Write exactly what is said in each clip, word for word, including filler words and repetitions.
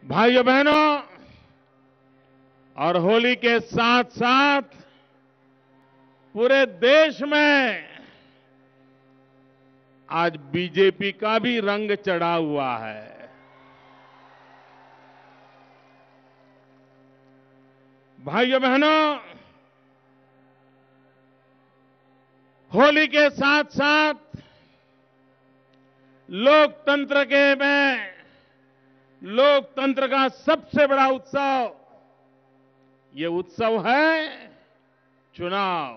भाइयों बहनों, और होली के साथ साथ पूरे देश में आज बीजेपी का भी रंग चढ़ा हुआ है। भाइयों बहनों, होली के साथ साथ लोकतंत्र के में लोकतंत्र का सबसे बड़ा उत्सव, ये उत्सव है चुनाव।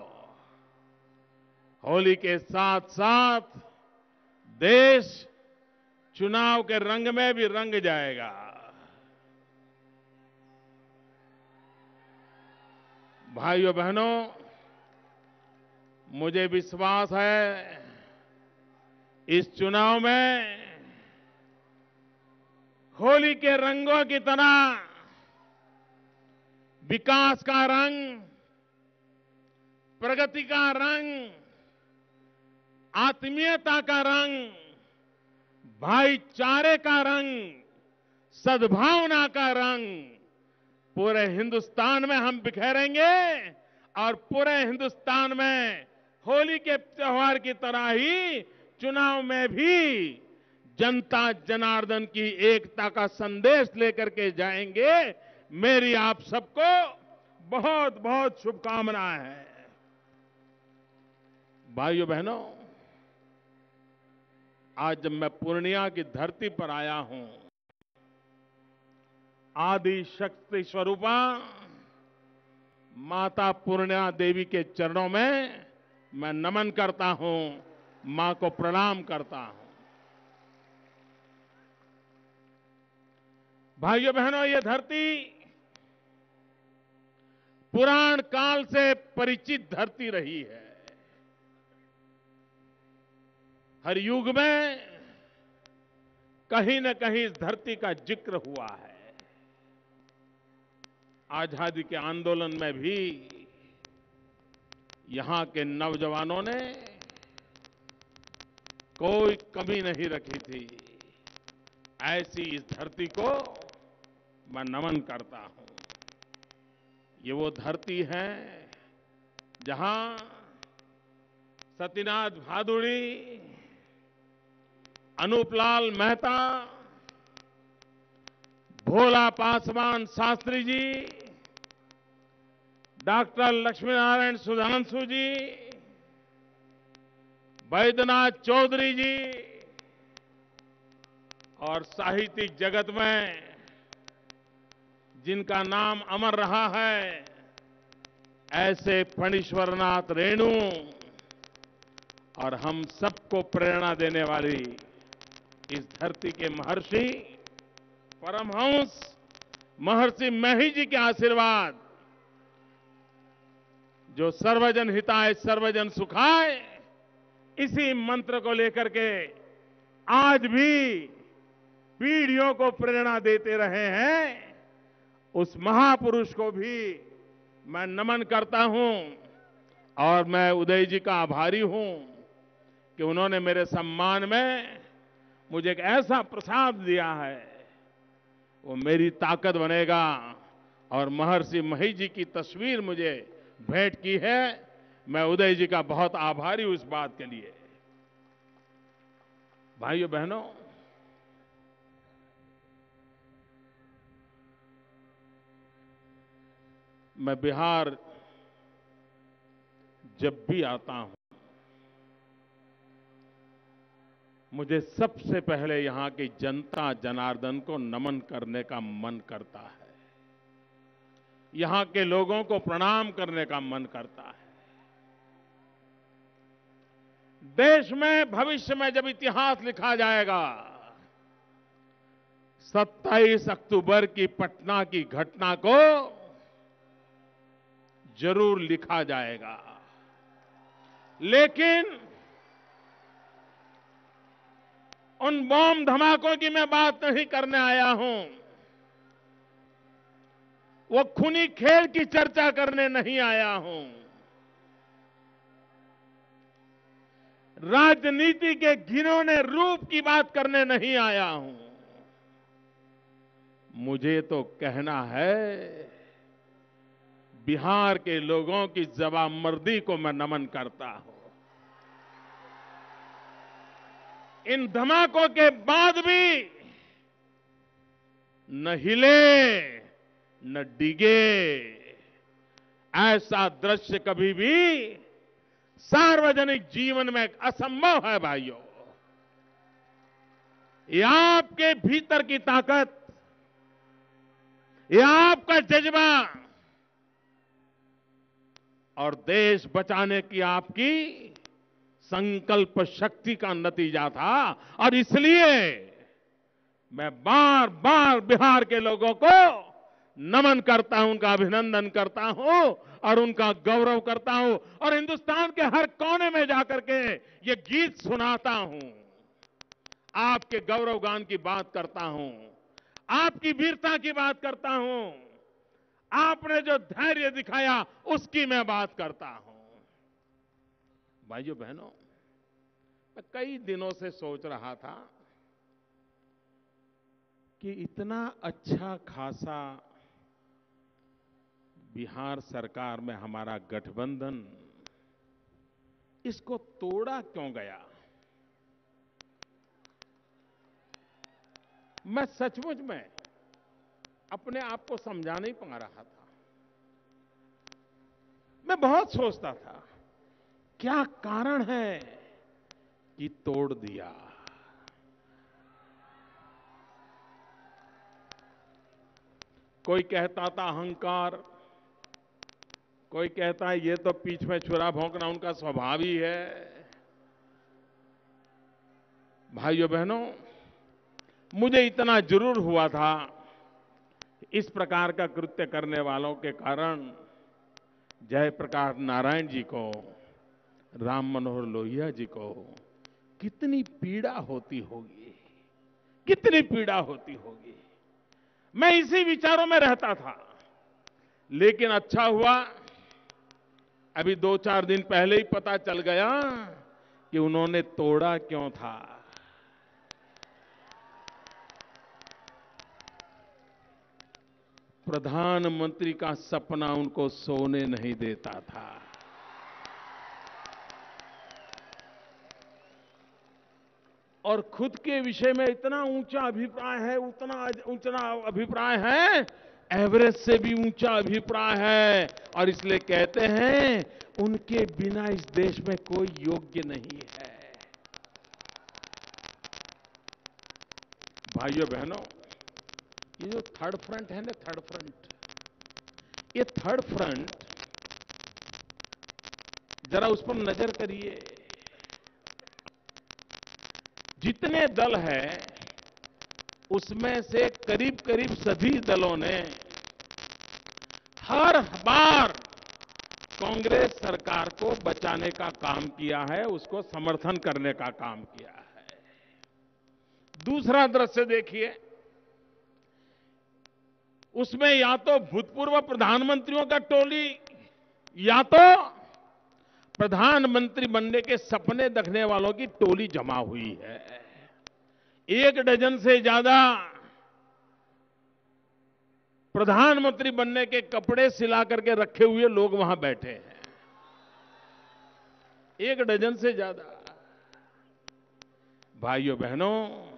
होली के साथ साथ देश चुनाव के रंग में भी रंग जाएगा। भाइयों बहनों, मुझे विश्वास है इस चुनाव में होली के रंगों की तरह विकास का रंग, प्रगति का रंग, आत्मीयता का रंग, भाईचारे का रंग, सद्भावना का रंग पूरे हिंदुस्तान में हम बिखेरेंगे और पूरे हिंदुस्तान में होली के त्योहार की तरह ही चुनाव में भी जनता जनार्दन की एकता का संदेश लेकर के जाएंगे। मेरी आप सबको बहुत बहुत शुभकामनाएं हैं। भाइयों बहनों, आज जब मैं पूर्णिया की धरती पर आया हूं, आदि शक्ति स्वरूपा माता पूर्णिया देवी के चरणों में मैं नमन करता हूं, मां को प्रणाम करता हूं। भाइयों बहनों, ये धरती पुराण काल से परिचित धरती रही है। हर युग में कहीं न कहीं इस धरती का जिक्र हुआ है। आजादी के आंदोलन में भी यहां के नौजवानों ने कोई कमी नहीं रखी थी। ऐसी इस धरती को मैं नमन करता हूं। ये वो धरती है जहां सत्यनाथ भादुड़ी, अनूपलाल मेहता, भोला पासवान शास्त्री जी, डॉक्टर लक्ष्मी नारायण सुधांशु जी, बैद्यनाथ चौधरी जी और साहित्यिक जगत में जिनका नाम अमर रहा है, ऐसे फणीश्वरनाथ रेणु और हम सबको प्रेरणा देने वाली इस धरती के महर्षि परमहंस महर्षि मही जी के आशीर्वाद, जो सर्वजन हिताय सर्वजन सुखाय, इसी मंत्र को लेकर के आज भी पीढ़ियों को प्रेरणा देते रहे हैं, उस महापुरुष को भी मैं नमन करता हूं। और मैं उदय जी का आभारी हूं कि उन्होंने मेरे सम्मान में मुझे एक ऐसा प्रसाद दिया है, वो मेरी ताकत बनेगा। और महर्षि मही जी की तस्वीर मुझे भेंट की है। मैं उदय जी का बहुत आभारी हूं इस बात के लिए। भाइयों बहनों, मैं बिहार जब भी आता हूं, मुझे सबसे पहले यहां की जनता जनार्दन को नमन करने का मन करता है। यहां के लोगों को प्रणाम करने का मन करता है। देश में भविष्य में जब इतिहास लिखा जाएगा, सत्ताईस अक्टूबर की पटना की घटना को जरूर लिखा जाएगा। लेकिन उन बम धमाकों की मैं बात नहीं करने आया हूं, वो खूनी खेल की चर्चा करने नहीं आया हूं, राजनीति के घिनौने रूप की बात करने नहीं आया हूं। मुझे तो कहना है, बिहार के लोगों की जवाबमर्दी को मैं नमन करता हूं। इन धमाकों के बाद भी न हिले न डिगे, ऐसा दृश्य कभी भी सार्वजनिक जीवन में असंभव है भाइयों। ये आपके भीतर की ताकत, ये आपका जज्बा और देश बचाने की आपकी संकल्प शक्ति का नतीजा था। और इसलिए मैं बार बार बिहार के लोगों को नमन करता हूं, उनका अभिनंदन करता हूं और उनका गौरव करता हूं और हिंदुस्तान के हर कोने में जाकर के ये गीत सुनाता हूं, आपके गौरव गान की बात करता हूं, आपकी वीरता की बात करता हूं, आपने जो धैर्य दिखाया उसकी मैं बात करता हूं। भाइयों बहनों, मैं कई दिनों से सोच रहा था कि इतना अच्छा खासा बिहार सरकार में हमारा गठबंधन, इसको तोड़ा क्यों गया। मैं सचमुच में अपने आप को समझा नहीं पा रहा था। मैं बहुत सोचता था क्या कारण है कि तोड़ दिया। कोई कहता था अहंकार, कोई कहता है ये तो पीठ में छुरा भोंकना उनका स्वभाव ही है। भाइयों बहनों, मुझे इतना जरूर हुआ था, इस प्रकार का कृत्य करने वालों के कारण जयप्रकाश नारायण जी को, राम मनोहर लोहिया जी को कितनी पीड़ा होती होगी, कितनी पीड़ा होती होगी। मैं इसी विचारों में रहता था। लेकिन अच्छा हुआ, अभी दो चार दिन पहले ही पता चल गया कि उन्होंने तोड़ा क्यों था। प्रधानमंत्री का सपना उनको सोने नहीं देता था। और खुद के विषय में इतना ऊंचा अभिप्राय है, उतना ऊंचा अभिप्राय है, एवरेस्ट से भी ऊंचा अभिप्राय है। और इसलिए कहते हैं उनके बिना इस देश में कोई योग्य नहीं है। भाइयों बहनों, ये जो थर्ड फ्रंट है ना, थर्ड फ्रंट, ये थर्ड फ्रंट जरा उस पर नजर करिए। जितने दल हैं उसमें से करीब करीब सभी दलों ने हर बार कांग्रेस सरकार को बचाने का काम किया है, उसको समर्थन करने का काम किया है। दूसरा दृश्य देखिए, उसमें या तो भूतपूर्व प्रधानमंत्रियों का टोली या तो प्रधानमंत्री बनने के सपने देखने वालों की टोली जमा हुई है। एक डजन से ज्यादा प्रधानमंत्री बनने के कपड़े सिला करके रखे हुए लोग वहां बैठे हैं, एक डजन से ज्यादा। भाइयों बहनों,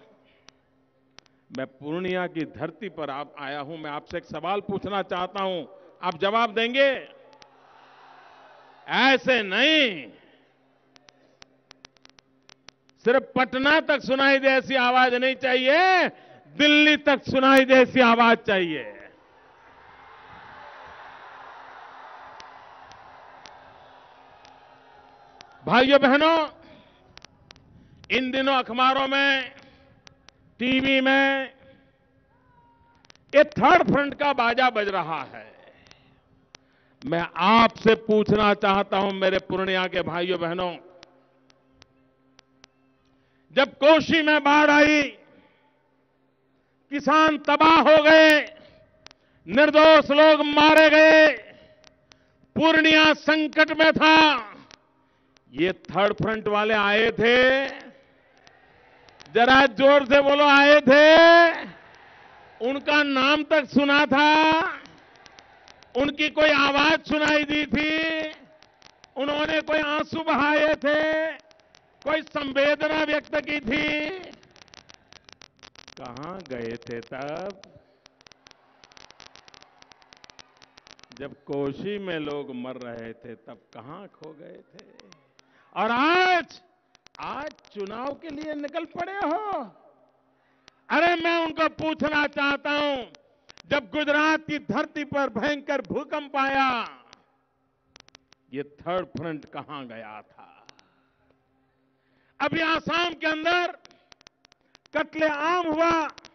मैं पूर्णिया की धरती पर आप आया हूं। मैं आपसे एक सवाल पूछना चाहता हूं, आप जवाब देंगे? ऐसे नहीं, सिर्फ पटना तक सुनाई दे ऐसी आवाज नहीं चाहिए, दिल्ली तक सुनाई दे ऐसी आवाज चाहिए। भाइयों बहनों, इन दिनों अखबारों में, टीवी में ये थर्ड फ्रंट का बाजा बज रहा है। मैं आपसे पूछना चाहता हूं मेरे पूर्णिया के भाइयों बहनों, जब कोशी में बाढ़ आई, किसान तबाह हो गए, निर्दोष लोग मारे गए, पूर्णिया संकट में था, ये थर्ड फ्रंट वाले आए थे? जरा जोर से बोलो, आए थे? उनका नाम तक सुना था, उनकी कोई आवाज सुनाई दी थी, उन्होंने कोई आंसू बहाए थे, कोई संवेदना व्यक्त की थी। कहां गए थे तब जब कोशी में लोग मर रहे थे? तब कहां खो गए थे? और आज आज चुनाव के लिए निकल पड़े हो। अरे मैं उनको पूछना चाहता हूं, जब गुजरात की धरती पर भयंकर भूकंप आया, ये थर्ड फ्रंट कहां गया था? अभी आसाम के अंदर कत्ले आम हुआ,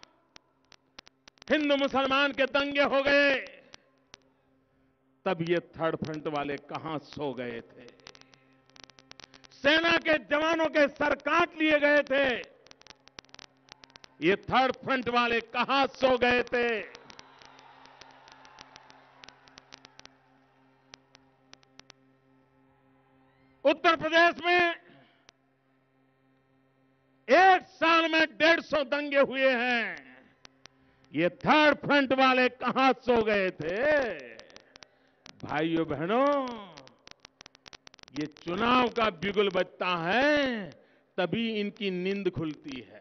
हिंदू मुसलमान के दंगे हो गए, तब ये थर्ड फ्रंट वाले कहां सो गए थे? सेना के जवानों के सर काट लिए गए थे, ये थर्ड फ्रंट वाले कहां सो गए थे? उत्तर प्रदेश में एक साल में डेढ़ सौ दंगे हुए हैं, ये थर्ड फ्रंट वाले कहां सो गए थे? भाइयों बहनों, ये चुनाव का बिगुल बजता है तभी इनकी नींद खुलती है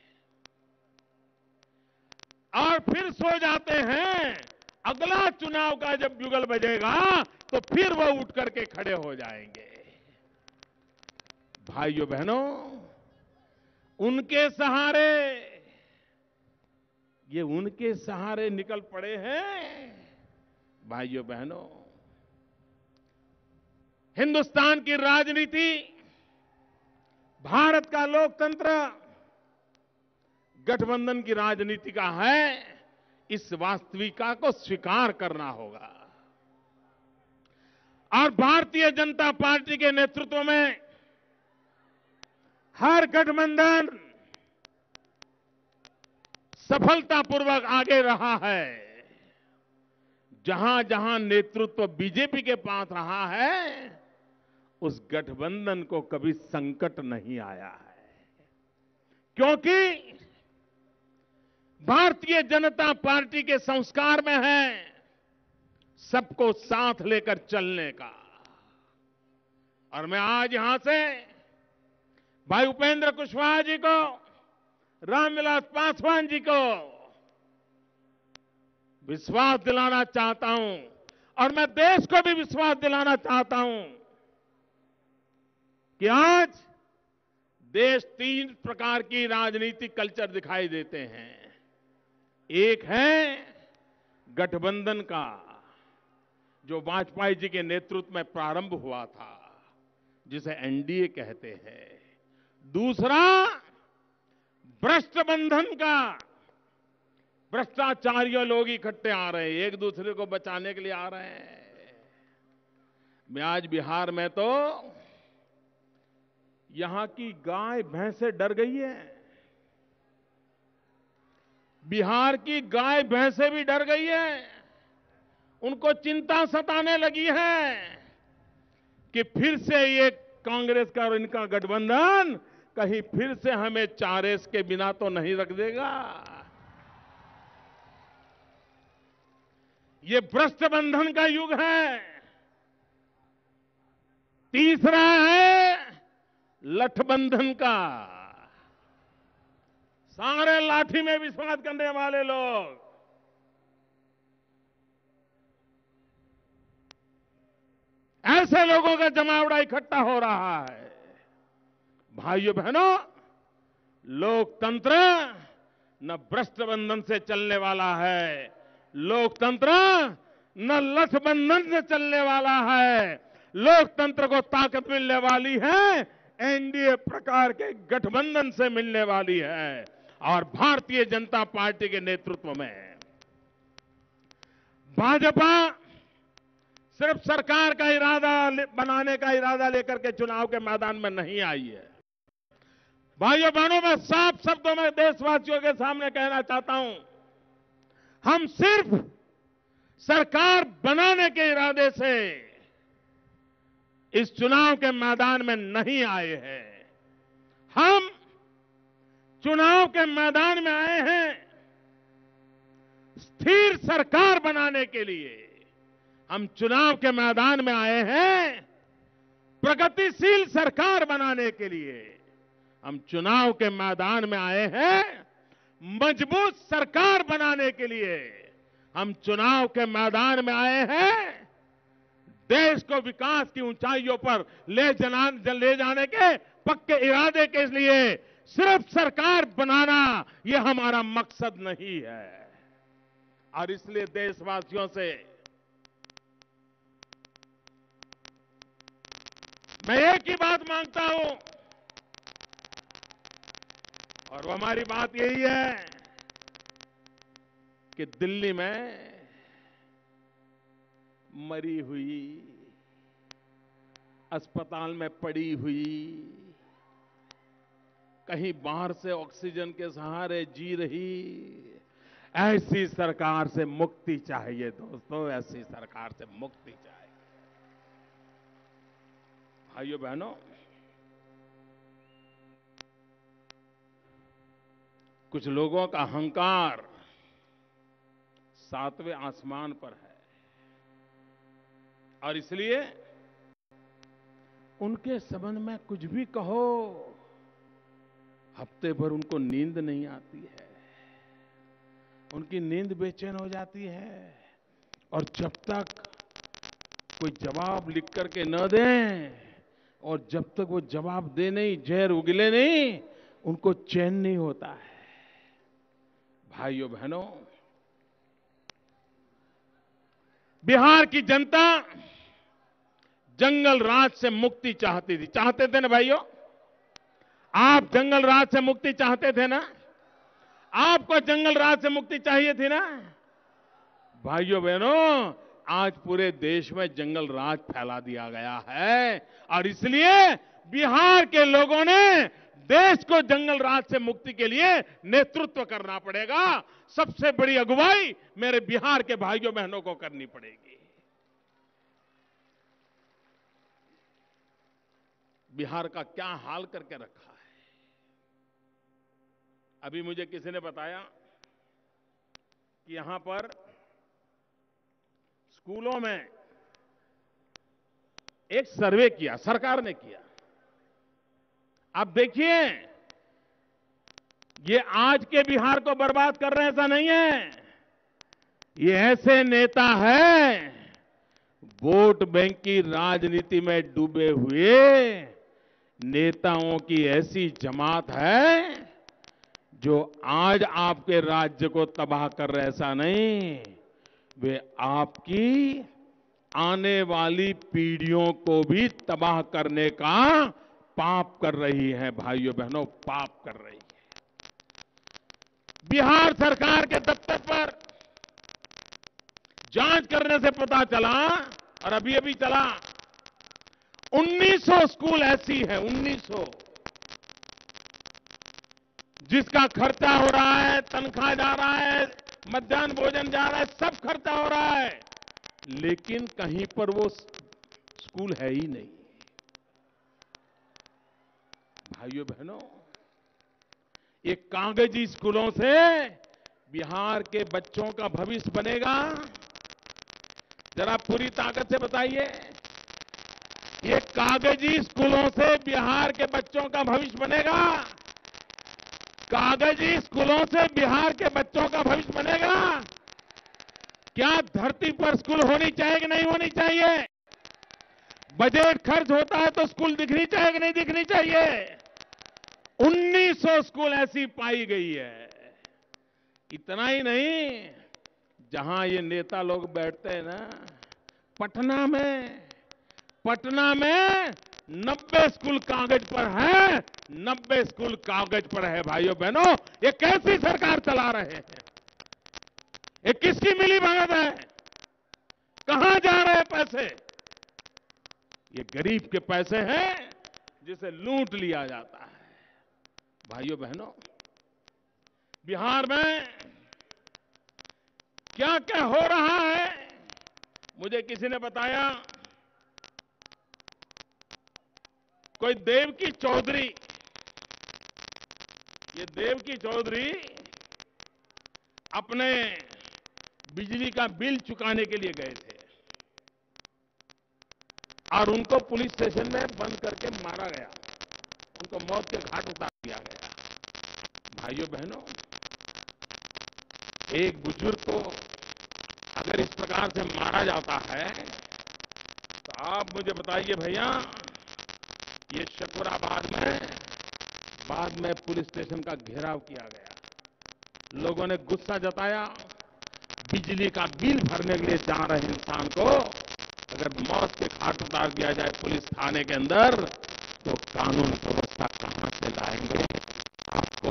और फिर सो जाते हैं। अगला चुनाव का जब बिगुल बजेगा तो फिर वो उठ करके खड़े हो जाएंगे। भाइयों बहनों, उनके सहारे, ये उनके सहारे निकल पड़े हैं। भाइयों बहनों, हिंदुस्तान की राजनीति, भारत का लोकतंत्र गठबंधन की राजनीति का है, इस वास्तविकता को स्वीकार करना होगा। और भारतीय जनता पार्टी के नेतृत्व में हर गठबंधन सफलतापूर्वक आगे रहा है। जहां जहां नेतृत्व बीजेपी के पास रहा है, उस गठबंधन को कभी संकट नहीं आया है, क्योंकि भारतीय जनता पार्टी के संस्कार में है सबको साथ लेकर चलने का। और मैं आज यहां से भाई उपेंद्र कुशवाहा जी को, रामविलास पासवान जी को विश्वास दिलाना चाहता हूं और मैं देश को भी विश्वास दिलाना चाहता हूं कि आज देश तीन प्रकार की राजनीतिक कल्चर दिखाई देते हैं। एक है गठबंधन का, जो वाजपेयी जी के नेतृत्व में प्रारंभ हुआ था, जिसे एनडीए कहते हैं। दूसरा भ्रष्ट बंधन का, भ्रष्टाचारियों लोग इकट्ठे आ रहे हैं, एक दूसरे को बचाने के लिए आ रहे हैं। मैं आज बिहार में तो यहां की गाय भैंसे डर गई है, बिहार की गाय भैंसे भी डर गई है। उनको चिंता सताने लगी है कि फिर से ये कांग्रेस का और इनका गठबंधन कहीं फिर से हमें चारे के बिना तो नहीं रख देगा। ये भ्रष्ट बंधन का युग है। तीसरा है लठबंधन का, सारे लाठी में विश्वास करने वाले लोग। ऐसे लोगों का जमावड़ा इकट्ठा हो रहा है। भाइयों बहनों, लोकतंत्र न भ्रष्ट बंधन से चलने वाला है, लोकतंत्र न लठबंधन से चलने वाला है। लोकतंत्र को ताकत मिलने वाली है एनडीए प्रकार के गठबंधन से मिलने वाली है। और भारतीय जनता पार्टी के नेतृत्व में भाजपा सिर्फ सरकार का इरादा बनाने का इरादा लेकर के चुनाव के मैदान में नहीं आई है। भाइयों बहनों, मैं साफ शब्दों में देशवासियों के सामने कहना चाहता हूं, हम सिर्फ सरकार बनाने के इरादे से इस चुनाव के मैदान में नहीं आए हैं। हम चुनाव के मैदान में आए हैं स्थिर सरकार बनाने के लिए हम चुनाव के मैदान में आए हैं। प्रगतिशील सरकार बनाने के लिए हम चुनाव के मैदान में आए हैं। मजबूत सरकार बनाने के लिए हम चुनाव के मैदान में आए हैं। देश को विकास की ऊंचाइयों पर ले जाना ले जाने के पक्के इरादे के लिए सिर्फ सरकार बनाना यह हमारा मकसद नहीं है। और इसलिए देशवासियों से मैं एक ही बात मांगता हूं, और वो हमारी बात यही है कि दिल्ली में मरी हुई, अस्पताल में पड़ी हुई, कहीं बाहर से ऑक्सीजन के सहारे जी रही, ऐसी सरकार से मुक्ति चाहिए दोस्तों, ऐसी सरकार से मुक्ति चाहिए। भाइयों बहनों, कुछ लोगों का अहंकार सातवें आसमान पर है और इसलिए उनके संबंध में कुछ भी कहो, हफ्ते भर उनको नींद नहीं आती है, उनकी नींद बेचैन हो जाती है। और जब तक कोई जवाब लिख करके न दें और जब तक वो जवाब दे नहीं, जहर उगले नहीं, उनको चैन नहीं होता है। भाइयों बहनों, बिहार की जनता जंगल राज से मुक्ति चाहती थी। चाहते थे ना भाइयों? आप जंगल राज से मुक्ति चाहते थे ना? आपको जंगल राज से मुक्ति चाहिए थी ना? भाइयों बहनों, आज पूरे देश में जंगल राज फैला दिया गया है और इसलिए बिहार के लोगों ने देश को जंगल राज से मुक्ति के लिए नेतृत्व करना पड़ेगा। सबसे बड़ी अगुवाई मेरे बिहार के भाइयों बहनों को करनी पड़ेगी। बिहार का क्या हाल करके रखा है। अभी मुझे किसी ने बताया कि यहां पर स्कूलों में एक सर्वे किया, सरकार ने किया। आप देखिए, ये आज के बिहार को बर्बाद कर रहे हैं ऐसा नहीं है। ये ऐसे नेता हैं वोट बैंक की राजनीति में डूबे हुए नेताओं की ऐसी जमात है जो आज आपके राज्य को तबाह कर रहे, ऐसा नहीं, वे आपकी आने वाली पीढ़ियों को भी तबाह करने का पाप कर रही है। भाइयों बहनों, पाप कर रही है। बिहार सरकार के दफ्तर पर जांच करने से पता चला, और अभी अभी चला, उन्नीस सौ स्कूल ऐसी है, उन्नीस सौ, जिसका खर्चा हो रहा है, तनख्वाह जा रहा है, मध्याह्न भोजन जा रहा है, सब खर्चा हो रहा है, लेकिन कहीं पर वो स्कूल है ही नहीं। भाइयों बहनों, ये कागजी स्कूलों से बिहार के बच्चों का भविष्य बनेगा? जरा पूरी ताकत से बताइए, ये कागजी स्कूलों से बिहार के बच्चों का भविष्य बनेगा? कागजी स्कूलों से बिहार के बच्चों का भविष्य बनेगा? क्या धरती पर स्कूल होनी चाहिए कि नहीं होनी चाहिए? बजट खर्च होता है तो स्कूल दिखनी चाहिए कि नहीं दिखनी चाहिए? उन्नीस सौ स्कूल ऐसी पाई गई है। इतना ही नहीं, जहां ये नेता लोग बैठते हैं ना, पटना में पटना में नब्बे स्कूल कागज पर है, नब्बे स्कूल कागज पर है। भाइयों बहनों, ये कैसी सरकार चला रहे हैं? ये किसकी मिली भगत है? कहां जा रहे हैं पैसे? ये गरीब के पैसे हैं जिसे लूट लिया जाता है। भाइयों बहनों, बिहार में क्या क्या हो रहा है, मुझे किसी ने बताया, कोई देवकी चौधरी, ये देवकी चौधरी अपने बिजली का बिल चुकाने के लिए गए थे और उनको पुलिस स्टेशन में बंद करके मारा गया, उनको मौत के घाट उतार दिया गया। भाइयों बहनों, एक बुजुर्ग को अगर इस प्रकार से मारा जाता है तो आप मुझे बताइए भैया, ये शकवराबाद में बाद में पुलिस स्टेशन का घेराव किया गया, लोगों ने गुस्सा जताया। बिजली का बिल भरने के लिए जा रहे इंसान को अगर मौत के घाट उतार दिया जाए पुलिस थाने के अंदर, तो कानून व्यवस्था कहां से लाएंगे? आपको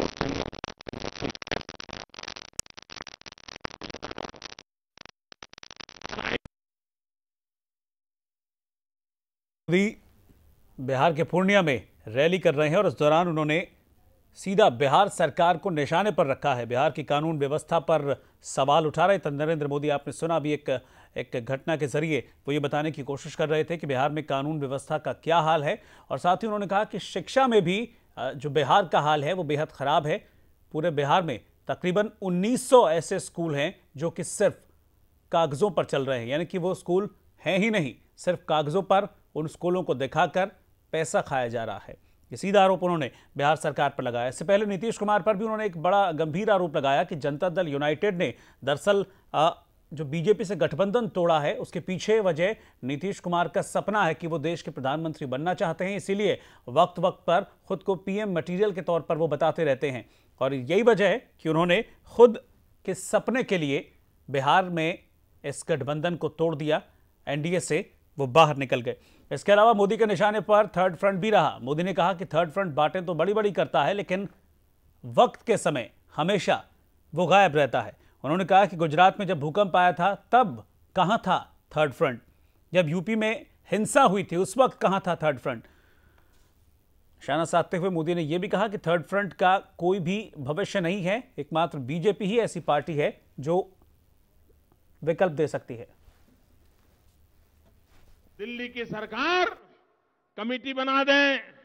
मोदी बिहार के पूर्णिया में रैली कर रहे हैं और इस दौरान उन्होंने सीधा बिहार सरकार को निशाने पर रखा है। बिहार की कानून व्यवस्था पर सवाल उठा रहे थे नरेंद्र मोदी। आपने सुना भी, एक एक घटना के जरिए वो ये बताने की कोशिश कर रहे थे कि बिहार में कानून व्यवस्था का क्या हाल है। और साथ ही उन्होंने कहा कि शिक्षा में भी जो बिहार का हाल है वो बेहद खराब है। पूरे बिहार में तकरीबन उन्नीस सौ ऐसे स्कूल हैं जो कि सिर्फ कागजों पर चल रहे हैं, यानी कि वो स्कूल हैं ही नहीं, सिर्फ कागजों पर उन स्कूलों को दिखाकर पैसा खाया जा रहा है। ये सीधा आरोप उन्होंने बिहार सरकार पर लगाया। इससे पहले नीतीश कुमार पर भी उन्होंने एक बड़ा गंभीर आरोप लगाया कि जनता दल यूनाइटेड ने दरअसल जो बीजेपी से गठबंधन तोड़ा है उसके पीछे वजह नीतीश कुमार का सपना है कि वो देश के प्रधानमंत्री बनना चाहते हैं, इसीलिए वक्त वक्त पर खुद को पीएम मटेरियल के तौर पर वो बताते रहते हैं। और यही वजह है कि उन्होंने खुद के सपने के लिए बिहार में इस गठबंधन को तोड़ दिया, एनडीए से वो बाहर निकल गए। इसके अलावा मोदी के निशाने पर थर्ड फ्रंट भी रहा। मोदी ने कहा कि थर्ड फ्रंट बातें तो बड़ी बड़ी करता है लेकिन वक्त के समय हमेशा वो गायब रहता है। उन्होंने कहा कि गुजरात में जब भूकंप आया था तब कहां था थर्ड फ्रंट, जब यूपी में हिंसा हुई थी उस वक्त कहां था थर्ड फ्रंट। निशाना साधते हुए मोदी ने यह भी कहा कि थर्ड फ्रंट का कोई भी भविष्य नहीं है, एकमात्र बीजेपी ही ऐसी पार्टी है जो विकल्प दे सकती है। दिल्ली की सरकार कमेटी बना दें,